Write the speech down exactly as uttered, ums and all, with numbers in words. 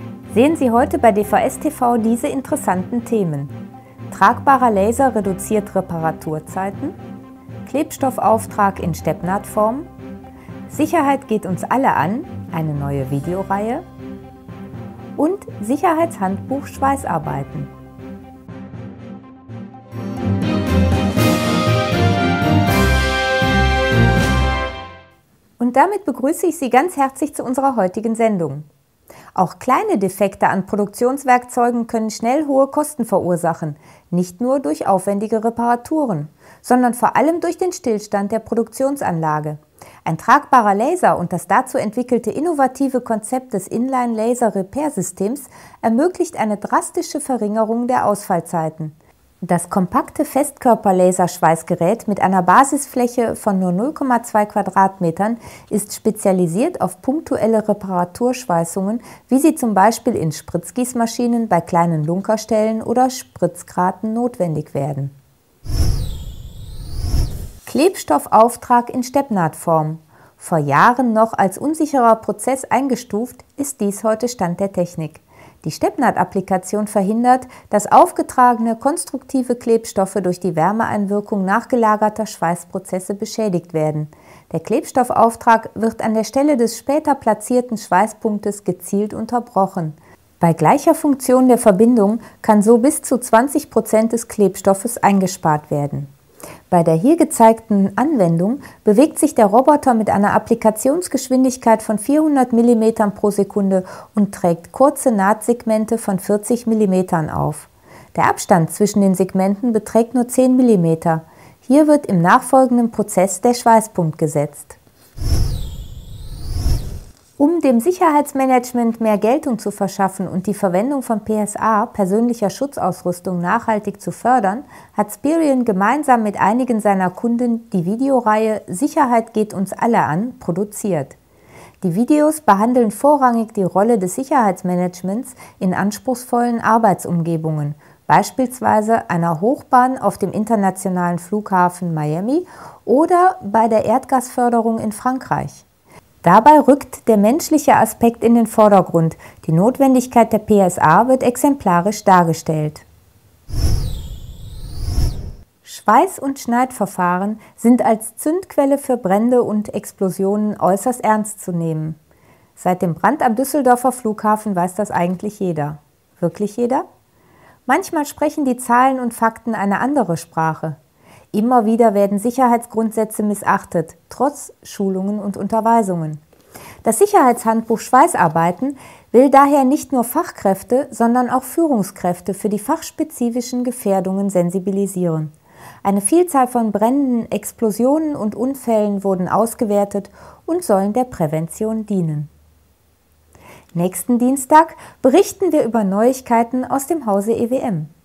Sehen Sie heute bei D V S T V diese interessanten Themen: Tragbarer Laser reduziert Reparaturzeiten, Klebstoffauftrag in Steppnahtform, Sicherheit geht uns alle an, eine neue Videoreihe und Sicherheitshandbuch Schweißarbeiten. Und damit begrüße ich Sie ganz herzlich zu unserer heutigen Sendung. Auch kleine Defekte an Produktionswerkzeugen können schnell hohe Kosten verursachen, nicht nur durch aufwendige Reparaturen, sondern vor allem durch den Stillstand der Produktionsanlage. Ein tragbarer Laser und das dazu entwickelte innovative Konzept des Inline-Laser-Repair-Systems ermöglicht eine drastische Verringerung der Ausfallzeiten. Das kompakte Festkörper-Laserschweißgerät mit einer Basisfläche von nur null Komma zwei Quadratmetern ist spezialisiert auf punktuelle Reparaturschweißungen, wie sie zum Beispiel in Spritzgießmaschinen bei kleinen Lunkerstellen oder Spritzgraten notwendig werden. Klebstoffauftrag in Steppnahtform. Vor Jahren noch als unsicherer Prozess eingestuft, ist dies heute Stand der Technik. Die Steppnaht-Applikation verhindert, dass aufgetragene konstruktive Klebstoffe durch die Wärmeeinwirkung nachgelagerter Schweißprozesse beschädigt werden. Der Klebstoffauftrag wird an der Stelle des später platzierten Schweißpunktes gezielt unterbrochen. Bei gleicher Funktion der Verbindung kann so bis zu zwanzig Prozent des Klebstoffes eingespart werden. Bei der hier gezeigten Anwendung bewegt sich der Roboter mit einer Applikationsgeschwindigkeit von vierhundert Millimeter pro Sekunde und trägt kurze Nahtsegmente von vierzig Millimeter auf. Der Abstand zwischen den Segmenten beträgt nur zehn Millimeter. Hier wird im nachfolgenden Prozess der Schweißpunkt gesetzt. Um dem Sicherheitsmanagement mehr Geltung zu verschaffen und die Verwendung von P S A, persönlicher Schutzausrüstung, nachhaltig zu fördern, hat Sperion gemeinsam mit einigen seiner Kunden die Videoreihe Sicherheit geht uns alle an produziert. Die Videos behandeln vorrangig die Rolle des Sicherheitsmanagements in anspruchsvollen Arbeitsumgebungen, beispielsweise einer Hochbahn auf dem internationalen Flughafen Miami oder bei der Erdgasförderung in Frankreich. Dabei rückt der menschliche Aspekt in den Vordergrund. Die Notwendigkeit der P S A wird exemplarisch dargestellt. Schweiß- und Schneidverfahren sind als Zündquelle für Brände und Explosionen äußerst ernst zu nehmen. Seit dem Brand am Düsseldorfer Flughafen weiß das eigentlich jeder. Wirklich jeder? Manchmal sprechen die Zahlen und Fakten eine andere Sprache. Immer wieder werden Sicherheitsgrundsätze missachtet, trotz Schulungen und Unterweisungen. Das Sicherheitshandbuch Schweißarbeiten will daher nicht nur Fachkräfte, sondern auch Führungskräfte für die fachspezifischen Gefährdungen sensibilisieren. Eine Vielzahl von Bränden, Explosionen und Unfällen wurden ausgewertet und sollen der Prävention dienen. Nächsten Dienstag berichten wir über Neuigkeiten aus dem Hause E W M.